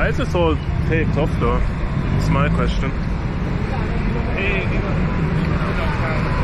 Why is this all taped up though? That's my question.